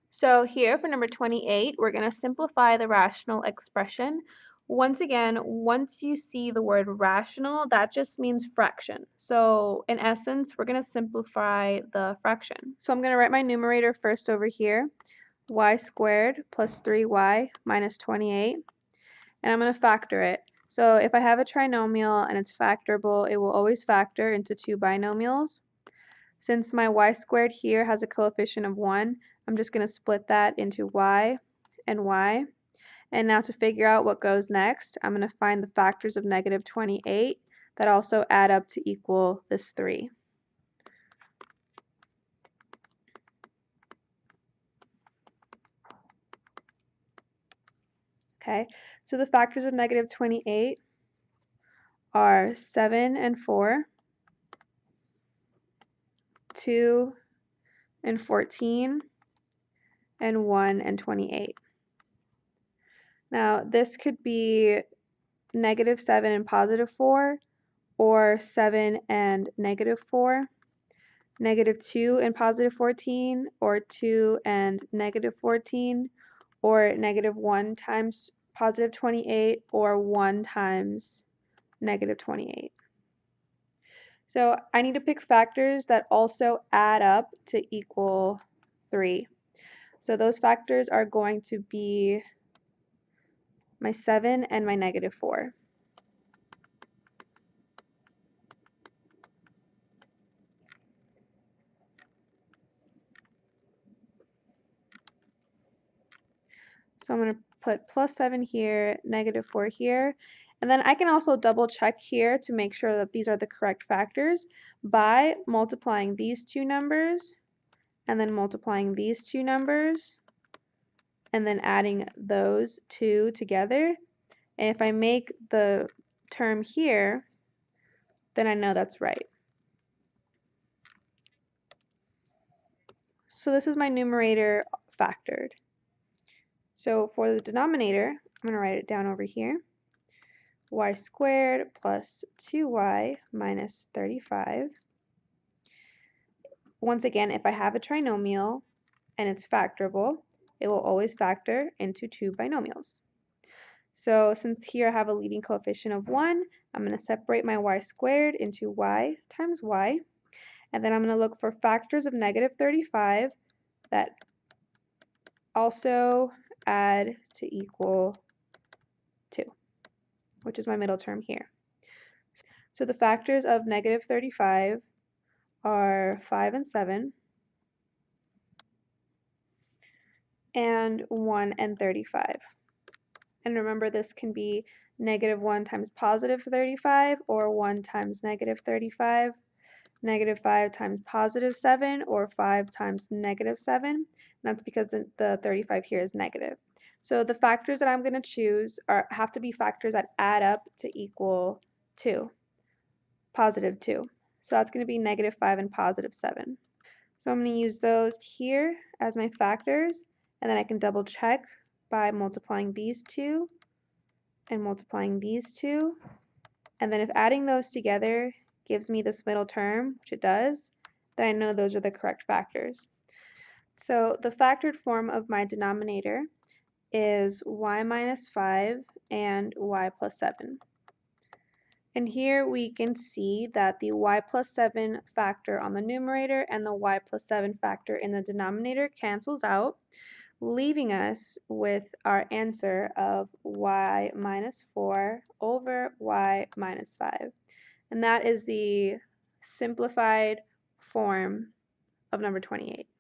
So here for number 28, we're going to simplify the rational expression. Once again, once you see the word rational, that just means fraction. So in essence, we're going to simplify the fraction. So I'm going to write my numerator first over here, y squared plus 3y minus 28, and I'm going to factor it. So if I have a trinomial and it's factorable, it will always factor into two binomials. Since my y squared here has a coefficient of 1, I'm just going to split that into y and y. And now to figure out what goes next, I'm going to find the factors of negative 28 that also add up to equal this 3. Okay, so the factors of negative 28 are 7 and 4, 2 and 14, and 1 and 28. Now this could be negative 7 and positive 4, or 7 and negative 4, negative 2 and positive 14, or 2 and negative 14, or negative 1 times positive 28, or 1 times negative 28. So I need to pick factors that also add up to equal 3. So those factors are going to be my 7 and my negative 4. So I'm going to put plus 7 here, negative 4 here. And then I can also double check here to make sure that these are the correct factors by multiplying these two numbers and then multiplying these two numbers and then adding those two together. And if I make the term here, then I know that's right. So this is my numerator factored. So for the denominator, I'm going to write it down over here. Y squared plus 2y minus 35. Once again, if I have a trinomial and it's factorable, it will always factor into two binomials. So since here I have a leading coefficient of 1, I'm going to separate my y squared into y times y. And then I'm going to look for factors of negative 35 that also add to equal 2, which is my middle term here. So the factors of negative 35 are 5 and 7, and 1 and 35. And remember, this can be negative 1 times positive 35, or 1 times negative 35, negative 5 times positive 7, or 5 times negative 7. And that's because the 35 here is negative. So the factors that I'm going to choose have to be factors that add up to equal 2, positive 2. So that's going to be negative 5 and positive 7. So I'm going to use those here as my factors, and then I can double check by multiplying these two and multiplying these two. And then if adding those together gives me this middle term, which it does, then I know those are the correct factors. So the factored form of my denominator is y minus 5 and y plus 7. And here we can see that the y plus 7 factor on the numerator and the y plus 7 factor in the denominator cancels out, leaving us with our answer of y minus 4 over y minus 5. And that is the simplified form of number 28.